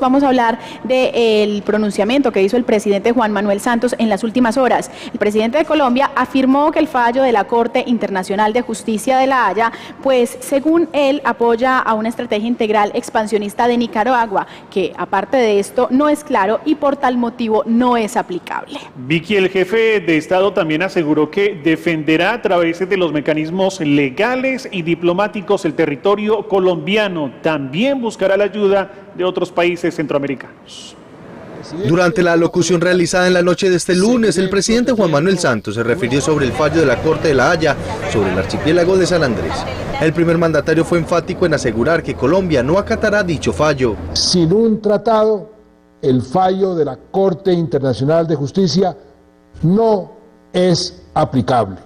vamos a hablar del pronunciamiento que hizo el presidente Juan Manuel Santos en las últimas horas. El presidente de Colombia afirmó que el fallo de la Corte Internacional de Justicia de La Haya, pues según él apoya a una estrategia integral expansionista de Nicaragua, que aparte de esto no es claro y por tal motivo no es aplicable. Vicky, el jefe de Estado también aseguró que defenderá a través de los mecanismos legales y diplomáticos el territorio colombiano. También buscará la ayuda de otros países centroamericanos. Durante la alocución realizada en la noche de este lunes, el presidente Juan Manuel Santos se refirió sobre el fallo de la Corte de La Haya sobre el archipiélago de San Andrés. El primer mandatario fue enfático en asegurar que Colombia no acatará dicho fallo. Sin un tratado, el fallo de la Corte Internacional de Justicia no es aplicable.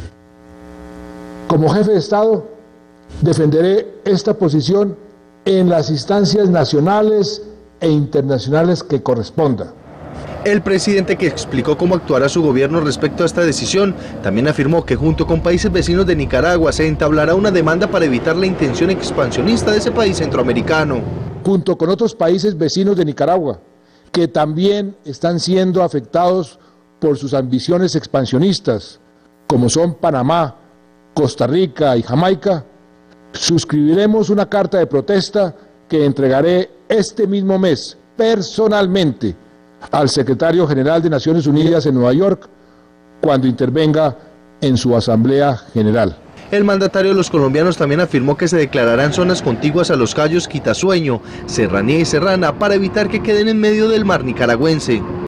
Como jefe de Estado, defenderé esta posición en las instancias nacionales e internacionales que corresponda. El presidente, que explicó cómo actuará su gobierno respecto a esta decisión, también afirmó que junto con países vecinos de Nicaragua se entablará una demanda para evitar la intención expansionista de ese país centroamericano. Junto con otros países vecinos de Nicaragua, que también están siendo afectados por sus ambiciones expansionistas, como son Panamá, Costa Rica y Jamaica, suscribiremos una carta de protesta que entregaré este mismo mes personalmente al secretario general de Naciones Unidas en Nueva York cuando intervenga en su Asamblea General. El mandatario de los colombianos también afirmó que se declararán zonas contiguas a los cayos Quitasueño, Serranía y Serrana para evitar que queden en medio del mar nicaragüense.